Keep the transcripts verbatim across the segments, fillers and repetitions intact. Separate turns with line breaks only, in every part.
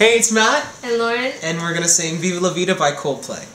Hey, it's Matt.
And Lauren.
And we're gonna sing Viva la Vida by Coldplay.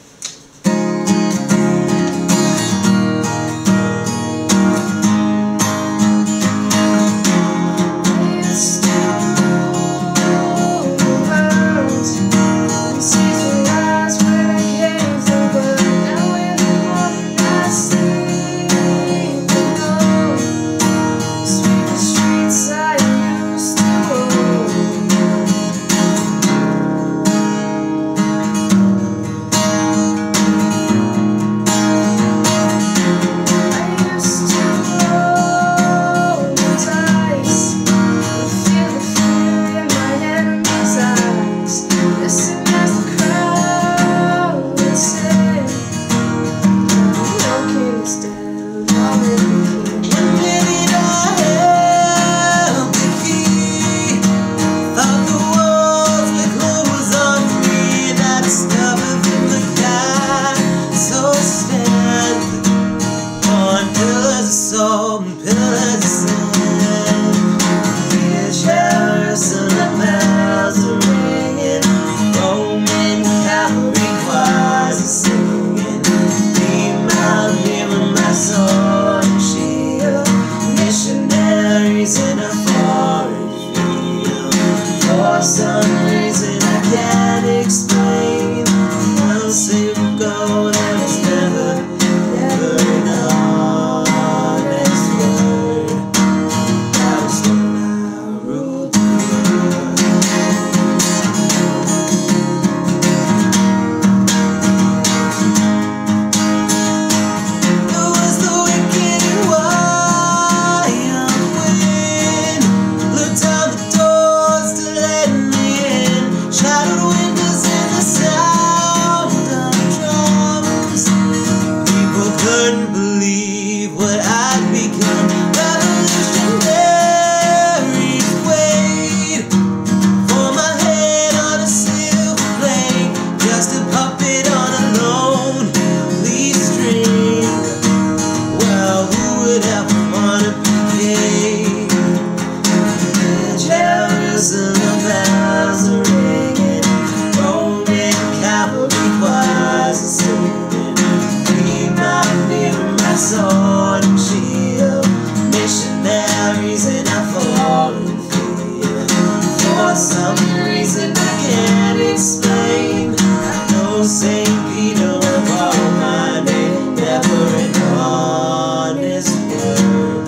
For some reason I can't explain, I'll say we'll go and it's never, never an honest word. That was when I ruled the world. It was the wicked and wild wind blew down the doors to let shadowed windows and the sound of drums. People couldn't believe what I'd become. Revolutionaries wait for my head on a silver plate, just a puppet on a lonely string. Well, who would ever want to be king? Jerusalem bells are ringing, Roman cavalry choirs are singing. Be my mirror, my sword and shield, missionaries in a foreign field. For some reason I can't explain, I know Saint Peter will call my name, never an honest word.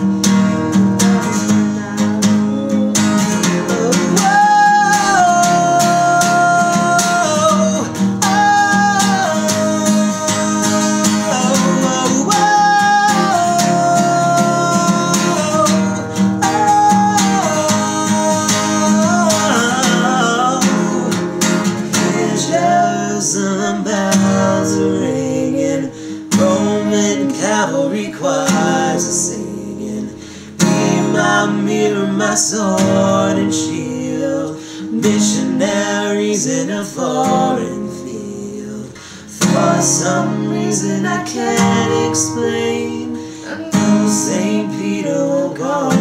Jerusalem bells are ringing, Roman cavalry choirs are singing. Be my mirror, my sword and shield, missionaries in a foreign field. For some reason I can't explain, I know Saint Peter will call